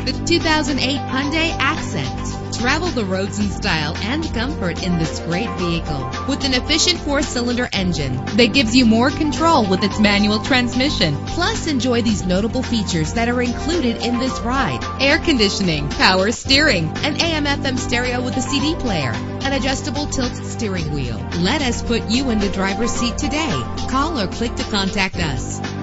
The 2008 Hyundai Accent. Travel the roads in style and comfort in this great vehicle. With an efficient 4-cylinder engine that gives you more control with its manual transmission. Plus, enjoy these notable features that are included in this ride: air conditioning, power steering, an AM/FM stereo with a CD player, an adjustable tilt steering wheel. Let us put you in the driver's seat today. Call or click to contact us.